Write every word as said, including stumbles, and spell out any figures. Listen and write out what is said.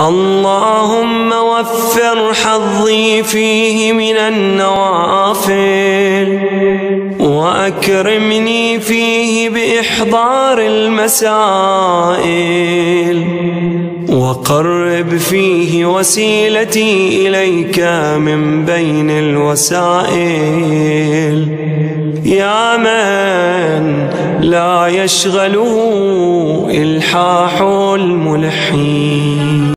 اللهم وفر حظي فيه من النوافل، وأكرمني فيه بإحضار المسائل، وقرب فيه وسيلتي إليك من بين الوسائل، يا من لا يشغله إلحاح الملحين.